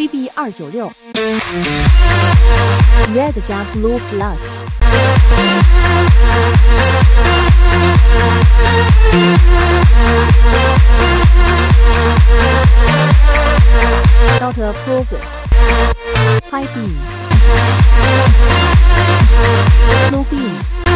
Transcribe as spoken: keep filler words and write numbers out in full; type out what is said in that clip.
P B 二九六 Red 加 Blue Plus。 Outer Program High Beam Blue Beam